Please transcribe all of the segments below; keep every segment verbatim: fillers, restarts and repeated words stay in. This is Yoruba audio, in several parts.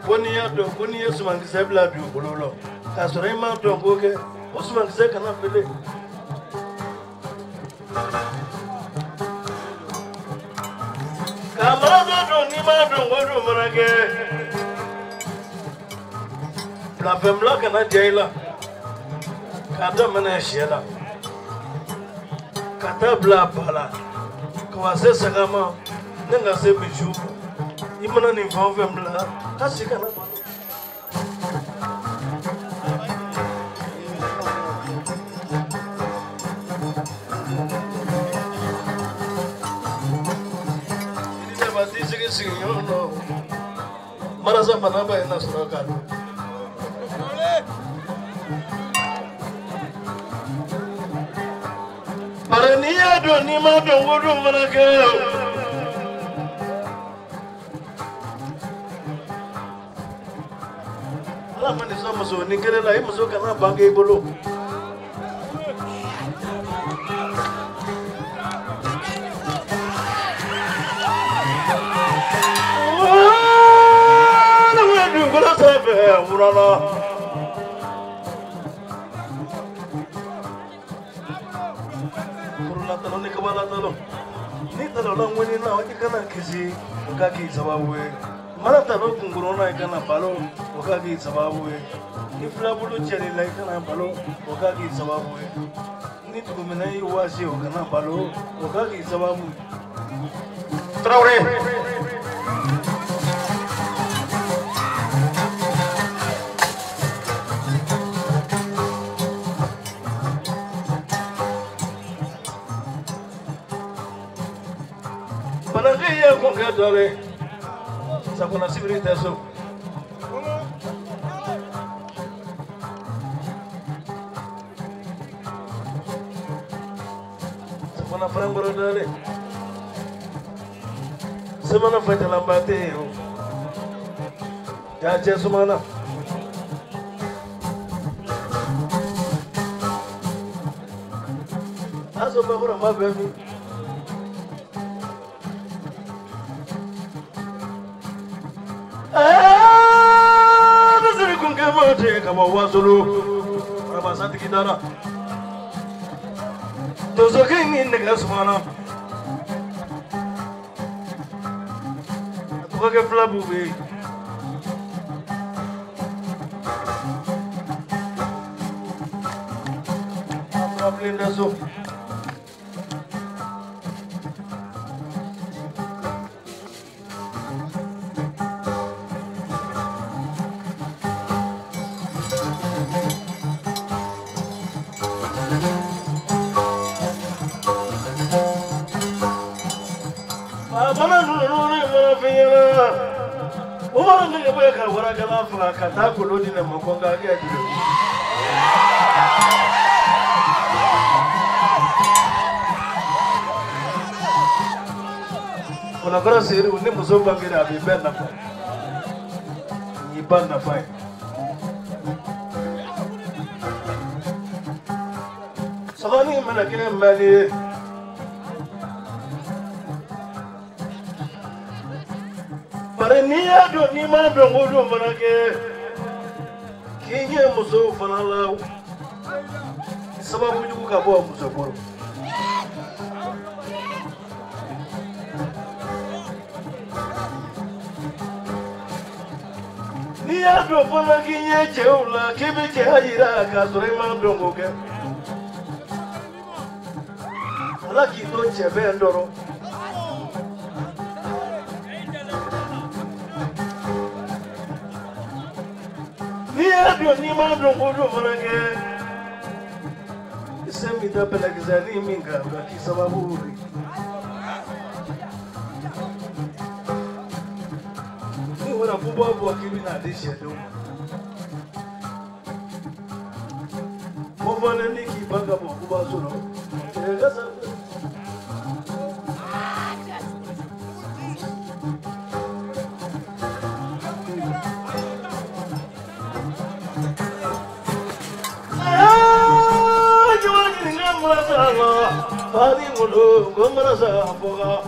Konia do Konia Suman Sebla do Bololo. Casorema do Boke, Osman Sekana Pele. Kamado do Nima do Wodu Morage. La Femla Kana Jaila. Kata Manashela. Kata Bla Pala. Kwase Sagama. Nenga se biju. Imana ni Femla. Kasikana. Marasa Manaba in Nasraka. Parania do Nima do Wodu Manaka. Alaman is Amazo, Nicarella, Amazokana, Bangi Bolo. Urana Kurula talo ni kabala talo ni talo lang wini na waki kana kisi wakaki sababu we mara talo kungurona ikana balo wakaki sababu we ni flabulu cheri la ikana balo wakaki sababu we ni tukumina yi wasi wakana balo wakaki sababu Traore Panagia con Gadore Sapona Sibrita so Sapona Frambro Dale Semana Feta Lambate Jaja Sumana Aso Babura Mababy Kama wazulu Rabasati Kidara Tozo King in the Gasmana Waka Flabu Probably that's so Katako lodi na makonga ya jiro. Kuna kora siri uni musoba ngira abiben na fa. Yiban na fa. Sabani mana kile mbali. Parenia do Nima do Wodu Manake. Kinye muso fanala sababu juku kabwa muso boro ni ado fana kinye cheula kibi che hajira ka Suleiman dongo ke ala ki to chebe ndoro Dio ni mando ngodo manake Isemi da pelagzani minga ki sababu Ni wana bubabu wakibi na dishi do Mofana niki banga bo kubazuno Egasa Fadi mulu gomra sa boga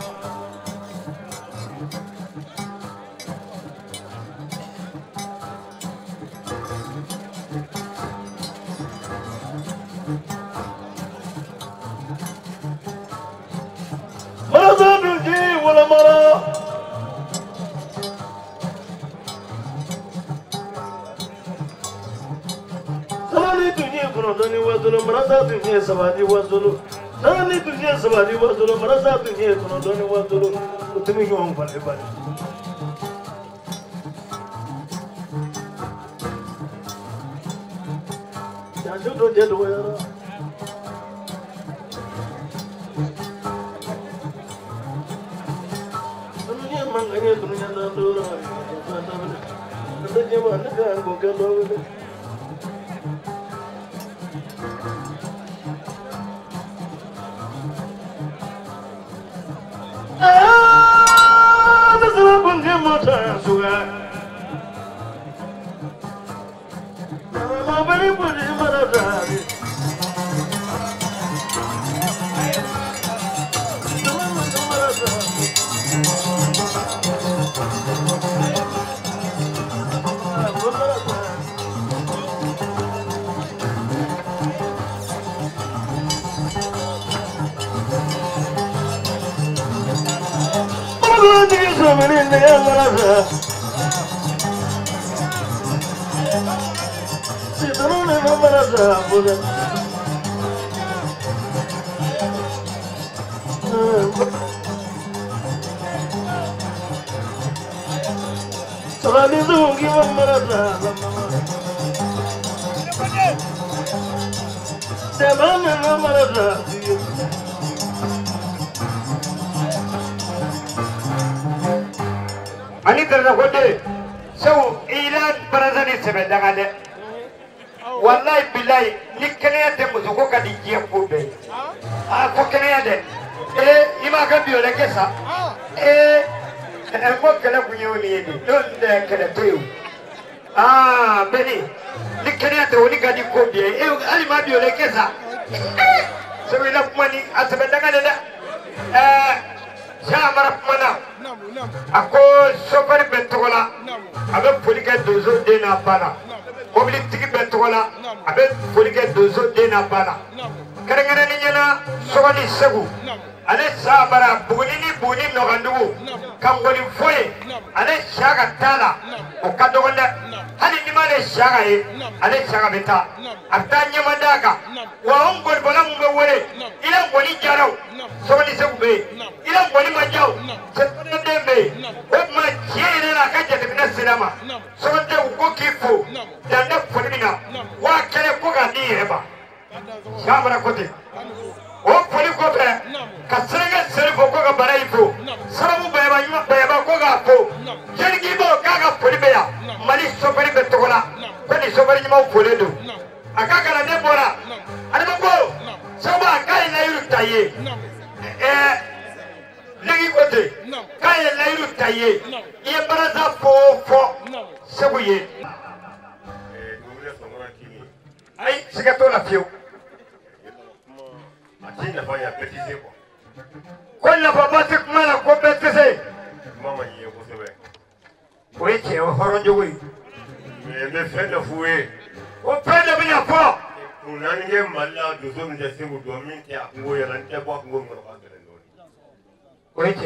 kono doni wasolo marasa tunye sabadi wasolo nani tunye sabadi wasolo marasa tunye kono doni wasolo utumi yon pale pale ya jodo jedo yara dunia manganya dunia dandora ada jaman kan bukan doa ah masalah pun dia mata suka mau beli pun dia mata tadi menina marasa si tanuna marasa buda salani dungi marasa demana marasa ani karna kode sau ilan barazani sebe dangane wallahi billahi nikene te muzuko kadi jembo be a ko kene de e ima ka biole kesa e e ko kala kunyoni yedi don de kala teyu ah beni nikene te woni kadi ko be e ali ma biole kesa so ila mani asebe dangane da eh Jamara mana ako sofari bentola abe polike dozo de na bana mobili tigi bentola abe polike dozo de na bana karengana ni nyana sogani segu ale sabara buguni ni buni nogandugu kangoli foye ale shaga tala o kadogonda hali ni male shaga ye ale shaga beta atanya madaka wa ongol bona mumbe wore ila ngoli jarau sogani segu be ila ngoli majau sepane dembe o ma jere la kaje de na sinama sogande ugo kifo danda polina wa kele ko ga ni heba shabara kote o poli ko be kasenge serifo ko ga baraifo sabu be ba nyuma be ba ko ga po jergi bo ka ga poli be ya mali sofari be togola ko ni sofari nyuma poli do akaka la ne bora ani ko saba kai na yuru taye eh legi kote kai na yuru taye ye baraza fo fo sabu ye eh dole somora kini ai sigato la fio ati na fanya petise ko ko na baba te kumala ko petise mama ye ko sebe ko eche o horonjo wi me me fenda fuwe o penda binya po unange malla dozo mi jase mu do min te akungo ya nan te bo akungo mo ka gele ndoni ko eche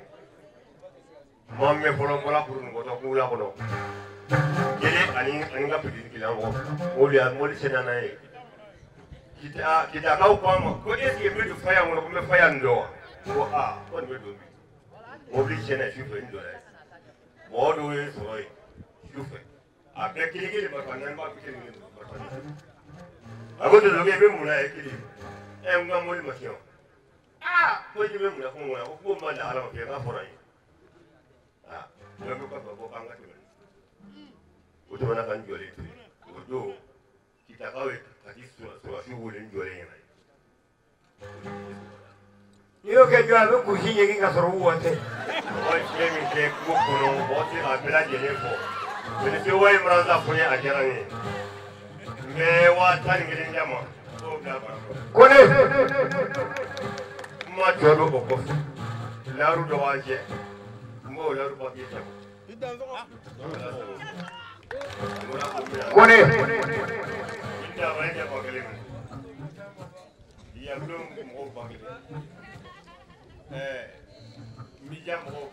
mamme polo polo puru ngo to ku la ko no gele ani ani ga pidi kila ngo o li a mo li sena na e kita kita kau pamo ko esi e medu faya ngono ko me faya ndo ko a ko me do bi mobili chene shufe ndo la mo do e so e shufe a pe kili kili ba kanan ba kili ni ba kanan a ko do lo be mu na e kili e nga mo li ma sio a ko ji be mu na ko mo ko ko ma la ala ko ga fora yi a do ko ko ko kanga ti o to na kan jole ti o do kita kawe kati sura shughuli njole yana yo ke jwa be ku hinye ngi ngasoro wote o chemi ke ku kuno wote a bela jele ko bele se wai mranza funye ajara ni me wa tan ngi njama o ga ba kone ma jodo ko ko laru do waje mo laru ba ke ta kone ya vaya kwa kelele ya blum mo kwa kelele eh mi ya mo